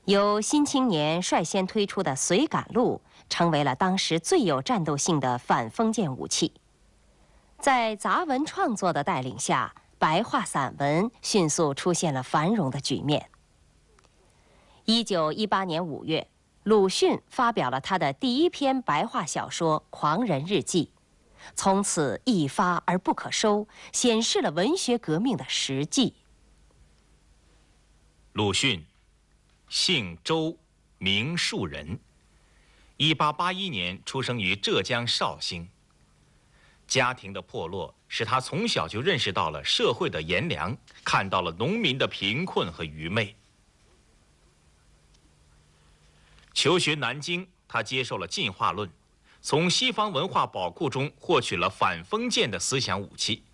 由《新青年》率先推出的随感录，成为了当时最有战斗性的反封建武器。在杂文创作的带领下，白话散文迅速出现了繁荣的局面。1918年5月，鲁迅发表了他的第一篇白话小说《狂人日记》，从此一发而不可收，显示了文学革命的实际。 鲁迅，姓周，名树人，1881年出生于浙江绍兴。家庭的破落使他从小就认识到了社会的炎凉，看到了农民的贫困和愚昧。求学南京，他接受了进化论，从西方文化宝库中获取了反封建的思想武器。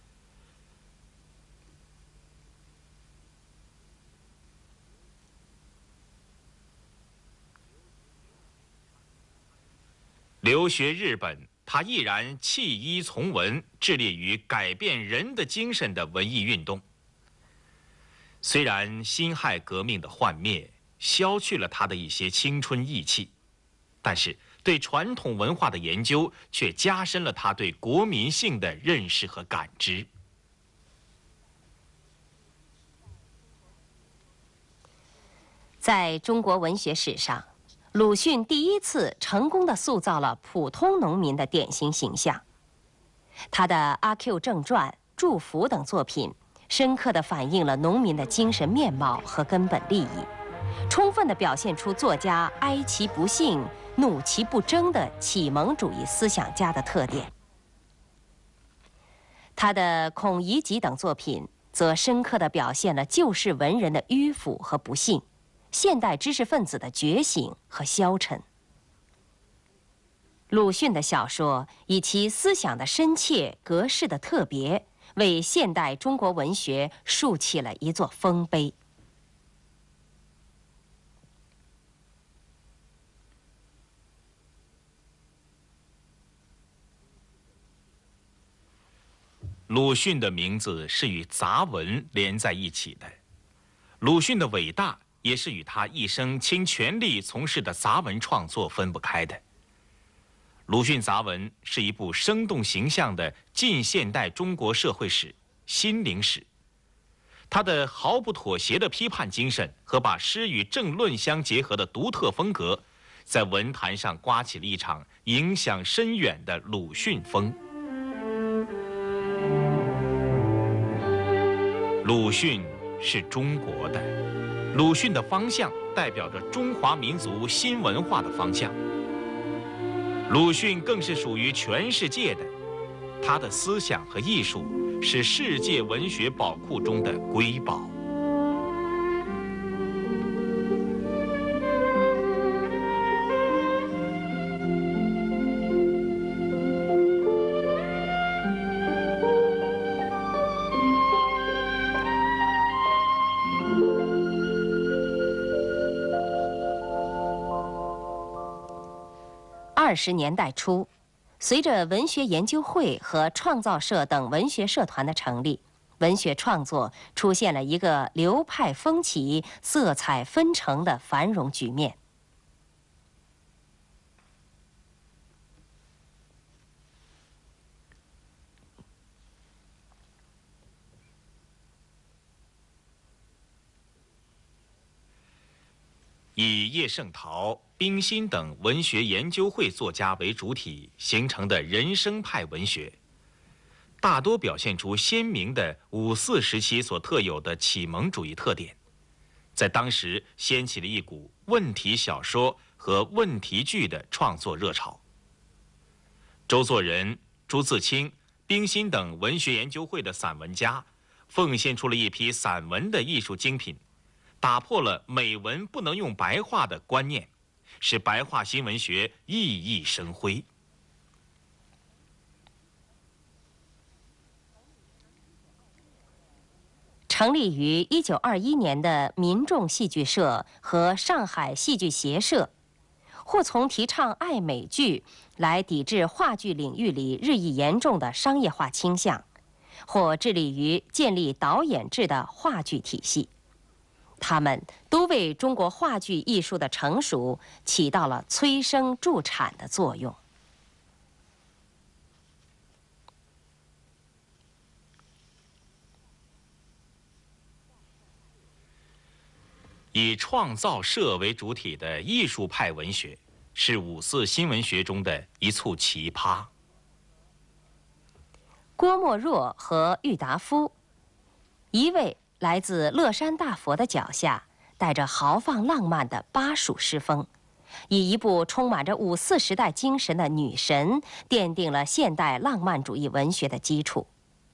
留学日本，他毅然弃医从文，致力于改变人的精神的文艺运动。虽然辛亥革命的幻灭消去了他的一些青春意气，但是对传统文化的研究却加深了他对国民性的认识和感知。 在中国文学史上，鲁迅第一次成功地塑造了普通农民的典型形象。他的《阿 Q 正传》《祝福》等作品，深刻地反映了农民的精神面貌和根本利益，充分地表现出作家哀其不幸、怒其不争的启蒙主义思想家的特点。他的《孔乙己》等作品，则深刻地表现了旧式文人的迂腐和不幸，现代知识分子的觉醒和消沉。鲁迅的小说以其思想的深切、格式的特别，为现代中国文学竖起了一座丰碑。 鲁迅的名字是与杂文连在一起的，鲁迅的伟大也是与他一生倾全力从事的杂文创作分不开的。鲁迅杂文是一部生动形象的近现代中国社会史、心灵史。他的毫不妥协的批判精神和把诗与政论相结合的独特风格，在文坛上刮起了一场影响深远的鲁迅风。鲁迅是中国的，鲁迅的方向代表着中华民族新文化的方向。鲁迅更是属于全世界的，他的思想和艺术是世界文学宝库中的瑰宝。 20年代初，随着文学研究会和创造社等文学社团的成立，文学创作出现了一个流派风起、色彩纷呈的繁荣局面。 以叶圣陶、冰心等文学研究会作家为主体形成的人生派文学，大多表现出鲜明的5·4时期所特有的启蒙主义特点，在当时掀起了一股问题小说和问题剧的创作热潮。周作人、朱自清、冰心等文学研究会的散文家，奉献出了一批散文的艺术精品，打破了美文不能用白话的观念，使白话新文学熠熠生辉。 成立于1921年的民众戏剧社和上海戏剧协社，或从提倡爱美剧来抵制话剧领域里日益严重的商业化倾向，或致力于建立导演制的话剧体系。 他们都为中国话剧艺术的成熟起到了催生助产的作用。 以创造社为主体的艺术派文学，是五四新文学中的一簇奇葩。 郭沫若和郁达夫，一位来自乐山大佛的脚下，带着豪放浪漫的巴蜀诗风，以一部充满着五四时代精神的《女神》，奠定了现代浪漫主义文学的基础。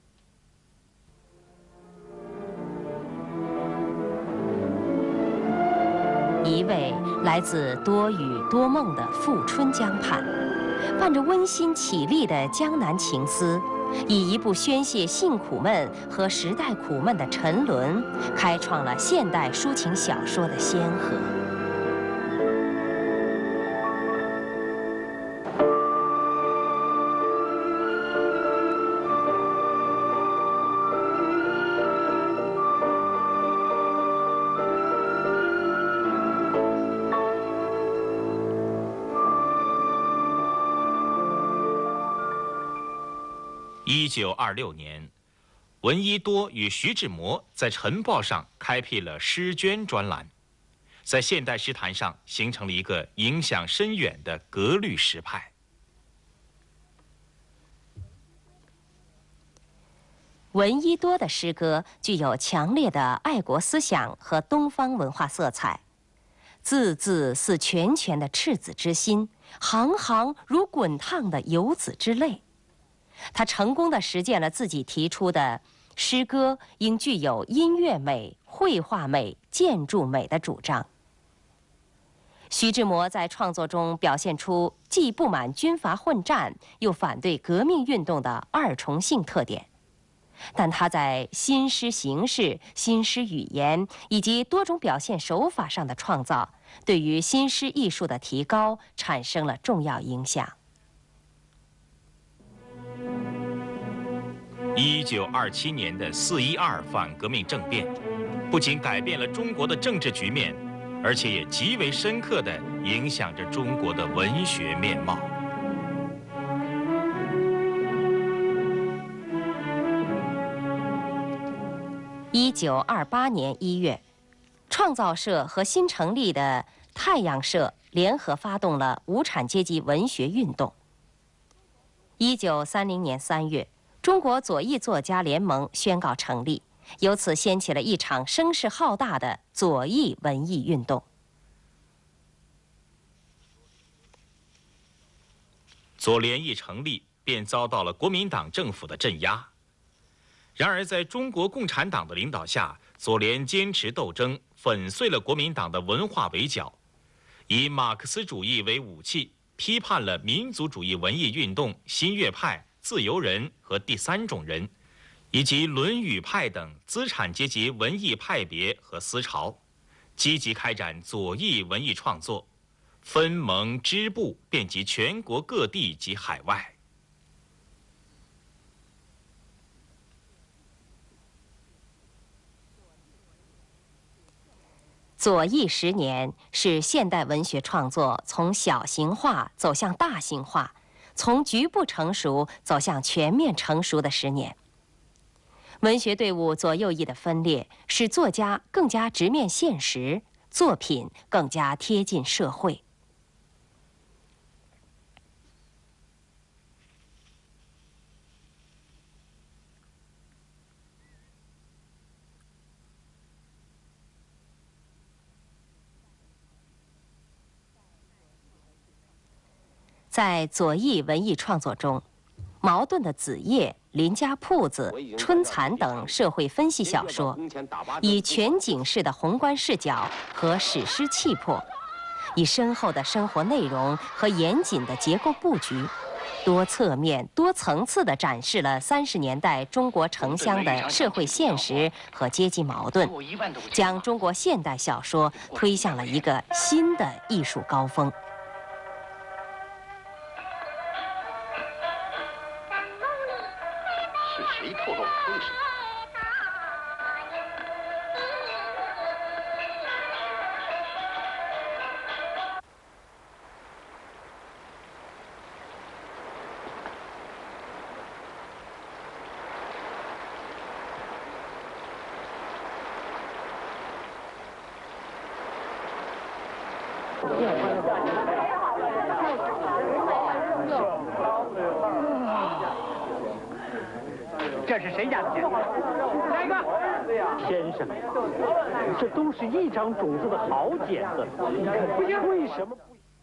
一位来自多雨多梦的富春江畔，伴着温馨绮丽的江南情思，以一部宣泄性苦闷和时代苦闷的沉沦，开创了现代抒情小说的先河。 1926年，闻一多与徐志摩在《晨报》上开辟了诗捐专栏，在现代诗坛上形成了一个影响深远的格律诗派。 闻一多的诗歌具有强烈的爱国思想和东方文化色彩，字字似泉泉的赤子之心，行行如滚烫的游子之泪。他成功地实践了自己提出的诗歌应具有音乐美、绘画美、建筑美的主张。徐志摩在创作中表现出既不满军阀混战，又反对革命运动的二重性特点，但他在新诗形式、新诗语言以及多种表现手法上的创造，对于新诗艺术的提高产生了重要影响。 1927年的4·12反革命政变，不仅改变了中国的政治局面，而且也极为深刻地影响着中国的文学面貌。 1928年1月，创造社和新成立的太阳社联合发动了无产阶级文学运动。1930年3月，中国左翼作家联盟宣告成立，由此掀起了一场声势浩大的左翼文艺运动。 左联一成立，便遭到了国民党政府的镇压。然而，在中国共产党的领导下，左联坚持斗争，粉碎了国民党的文化围剿，以马克思主义为武器，批判了民族主义文艺运动、新月派、自由人和第三种人，以及论语派等资产阶级文艺派别和思潮，积极开展左翼文艺创作，分盟支部遍及全国各地及海外。 左翼10年是现代文学创作从小型化走向大型化，从局部成熟走向全面成熟的10年。文学队伍左右翼的分裂，使作家更加直面现实，作品更加贴近社会。在左翼文艺创作中，茅盾的《子夜》、林家铺子、春蚕等社会分析小说，以全景式的宏观视角和史诗气魄，以深厚的生活内容和严谨的结构布局，多侧面、多层次地展示了30年代中国城乡的社会现实和阶级矛盾，将中国现代小说推向了一个新的艺术高峰。 是谁透露了为什么？ 这是谁家的剪子？哪个？先生，这都是一张种子的好剪子，不行，为什么不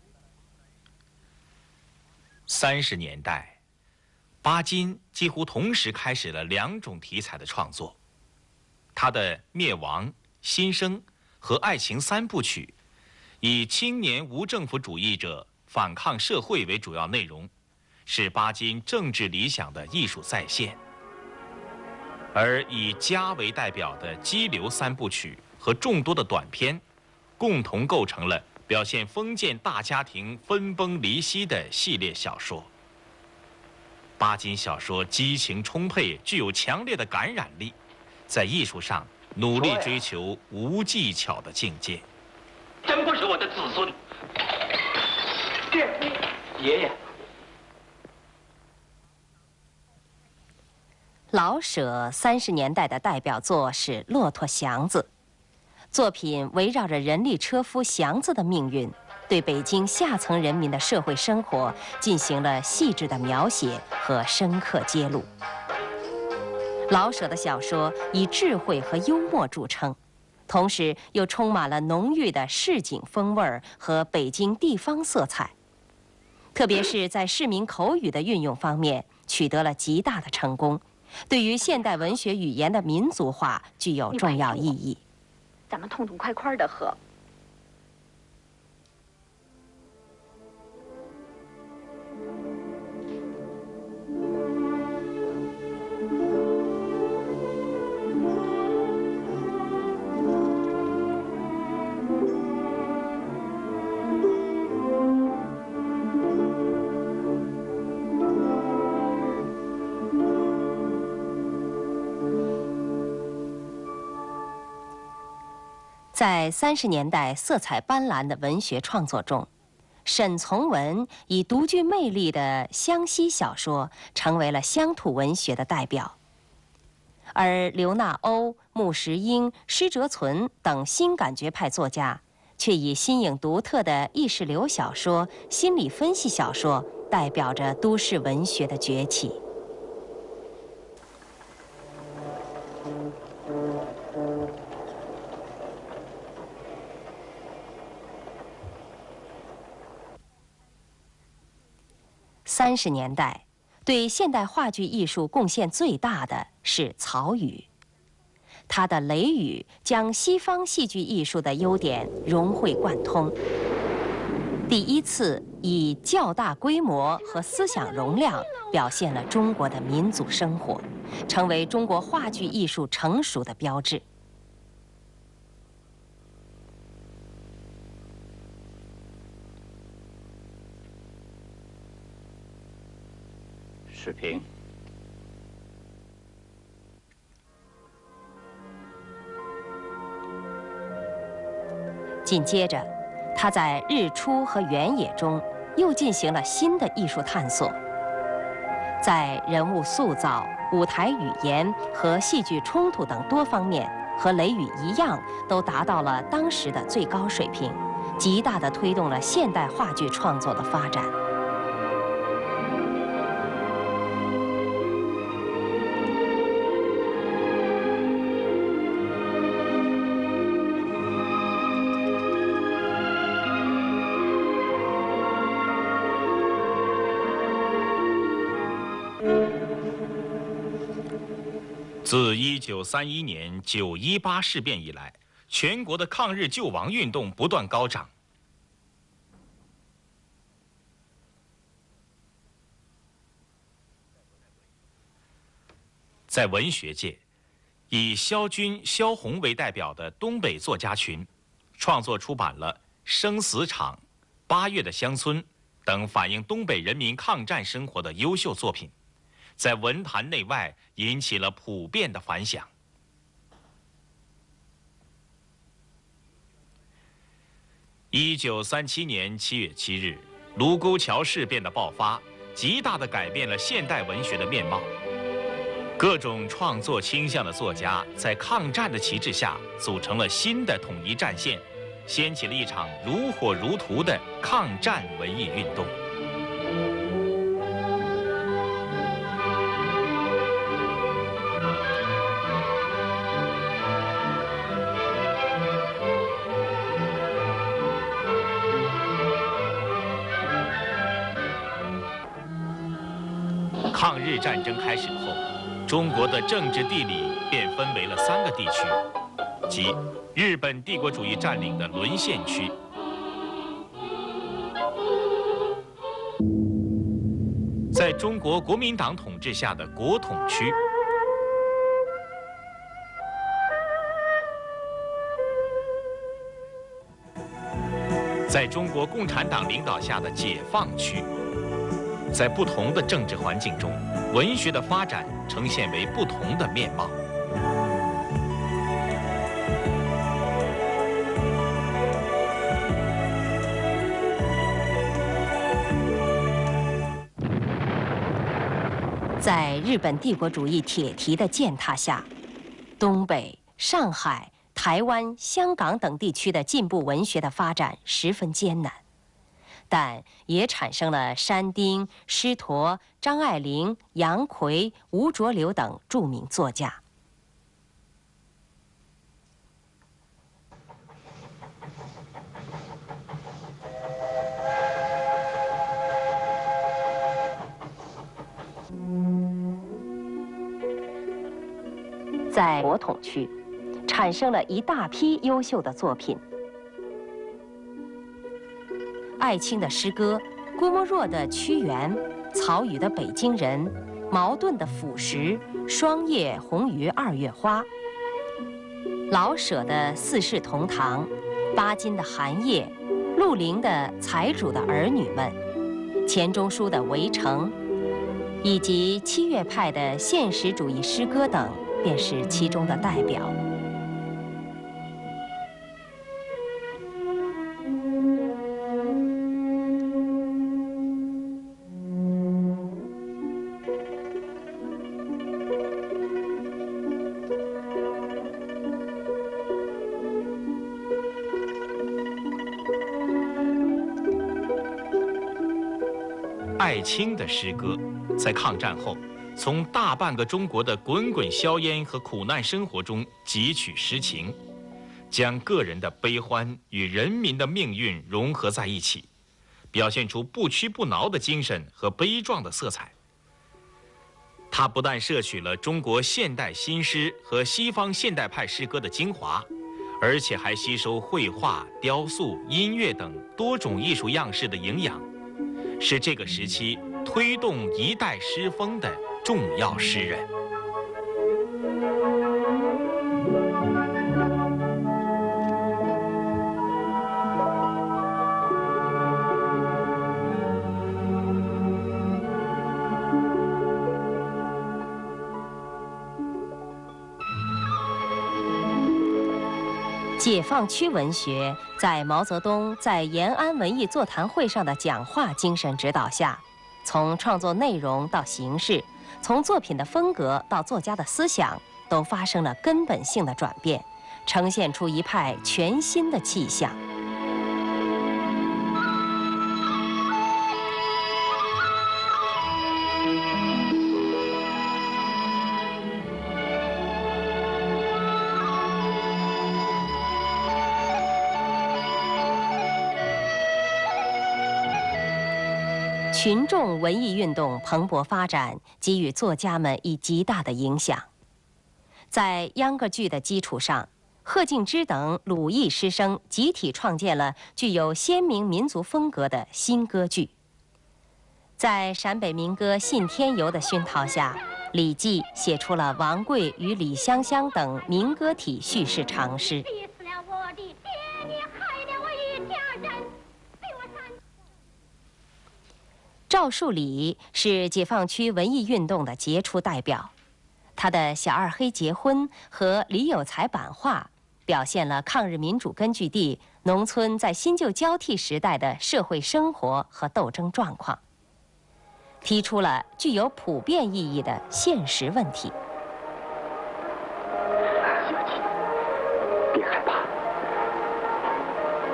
？30年代，巴金几乎同时开始了2种题材的创作。他的《灭亡》《新生》和《爱情3部曲》，以青年无政府主义者反抗社会为主要内容，是巴金政治理想的艺术再现。而以家为代表的《激流3部曲》和众多的短篇，共同构成了表现封建大家庭分崩离析的系列小说。巴金小说激情充沛，具有强烈的感染力，在艺术上努力追求无技巧的境界。 真不是我的子孙，爷爷。 老舍30年代的代表作是《骆驼祥子》，作品围绕着人力车夫祥子的命运，对北京下层人民的社会生活进行了细致的描写和深刻揭露。老舍的小说以智慧和幽默著称，同时又充满了浓郁的市井风味和北京地方色彩，特别是在市民口语的运用方面取得了极大的成功，对于现代文学语言的民族化具有重要意义。 咱们痛痛快快的喝。 在30年代色彩斑斓的文学创作中，沈从文以独具魅力的湘西小说成为了乡土文学的代表，而刘纳欧、穆石英、施哲存等新感觉派作家却以新颖独特的意识流小说、心理分析小说代表着都市文学的崛起。30年代，对现代话剧艺术贡献最大的是曹禺。他的《雷雨》将西方戏剧艺术的优点融会贯通，第一次以较大规模和思想容量表现了中国的民族生活，成为中国话剧艺术成熟的标志。 史平， 紧接着，他在《日出》和《原野》中又进行了新的艺术探索，在人物塑造、舞台语言和戏剧冲突等多方面，和雷雨一样，都达到了当时的最高水平，极大地推动了现代话剧创作的发展。 自1931年9·18事变以来，全国的抗日救亡运动不断高涨。在文学界，以萧军、萧红为代表的东北作家群，创作出版了《生死场》《8月的乡村》等反映东北人民抗战生活的优秀作品，在文坛内外引起了普遍的反响。1937年7月7日，卢沟桥事变的爆发，极大地改变了现代文学的面貌。各种创作倾向的作家在抗战的旗帜下，组成了新的统一战线， 掀起了一场如火如荼的抗战文艺运动。抗日战争开始后，中国的政治地理便分为了3个地区，即日本帝国主义占领的沦陷区，在中国国民党统治下的国统区，在中国共产党领导下的解放区。在不同的政治环境中，文学的发展呈现为不同的面貌。 在日本帝国主义铁蹄的践踏下，东北、上海、台湾、香港等地区的进步文学的发展十分艰难。但也产生了山丁、师陀、张爱玲、杨奎、吴浊流等著名作家。在国统区，产生了一大批优秀的作品。艾青的诗歌，郭沫若的屈原，曹禺的北京人，茅盾的腐蚀，霜叶红于二月花，老舍的四世同堂，巴金的寒夜，陆凌的财主的儿女们，钱钟书的围城，以及七月派的现实主义诗歌等，便是其中的代表。 艾青的诗歌，在抗战后，从大半个中国的滚滚硝烟和苦难生活中汲取诗情，将个人的悲欢与人民的命运融合在一起，表现出不屈不挠的精神和悲壮的色彩。他不但摄取了中国现代新诗和西方现代派诗歌的精华，而且还吸收绘画、雕塑、音乐等多种艺术样式的营养，是这个时期推动一代诗风的重要诗人。 解放区文学在毛泽东在延安文艺座谈会上的讲话精神指导下，从创作内容到形式，从作品的风格到作家的思想，都发生了根本性的转变，呈现出一派全新的气象。群众文艺运动蓬勃发展，给予作家们以极大的影响。在秧歌剧的基础上，贺敬之等鲁艺师生集体创建了具有鲜明民族风格的新歌剧。在陕北民歌《信天游》的熏陶下，李济写出了王贵与李香香等民歌体叙事长诗。赵树理是解放区文艺运动的杰出代表，他的《小二黑结婚》和李有才版画，表现了抗日民主根据地农村在新旧交替时代的社会生活和斗争状况，提出了具有普遍意义的现实问题。 小姐，别害怕，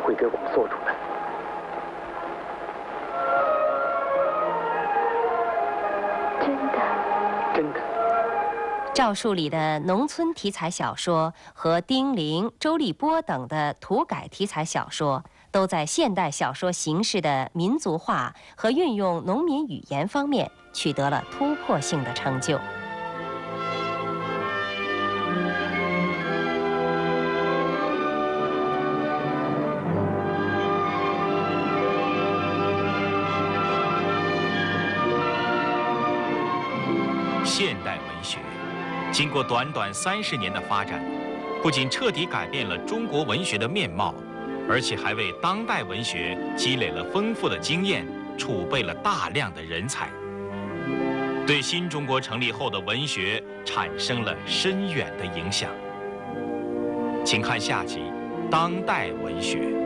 会给我们做主的。 真的， 真的。 赵树理的农村题材小说和丁玲、周立波等的土改题材小说，都在现代小说形式的民族化和运用农民语言方面取得了突破性的成就。 现代文学经过短短30年的发展，不仅彻底改变了中国文学的面貌，而且还为当代文学积累了丰富的经验，储备了大量的人才，对新中国成立后的文学产生了深远的影响。请看下集《当代文学》。